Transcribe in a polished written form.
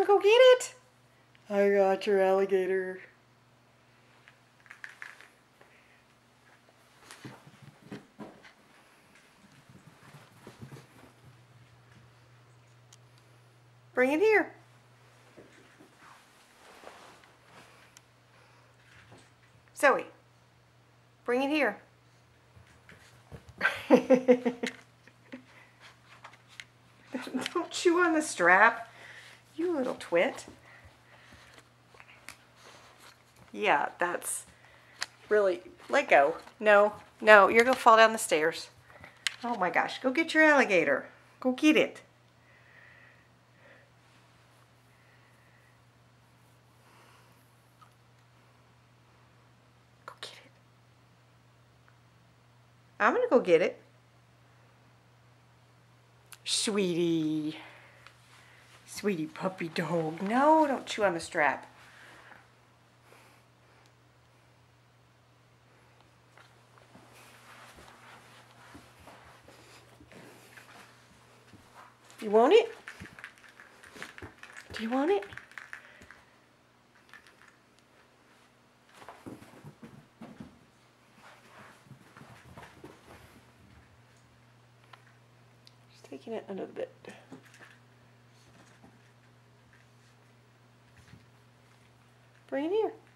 go get it? I got your alligator. Bring it here. Zoe, bring it here. Don't chew on the strap, you little twit. Yeah, that's really, let go. No, no, you're gonna fall down the stairs. Oh my gosh, go get your alligator. Go get it. Go get it. I'm gonna go get it. Sweetie. Sweetie puppy dog. No, don't chew on the strap. You want it? Do you want it? Just taking it under the bed. Bring it here.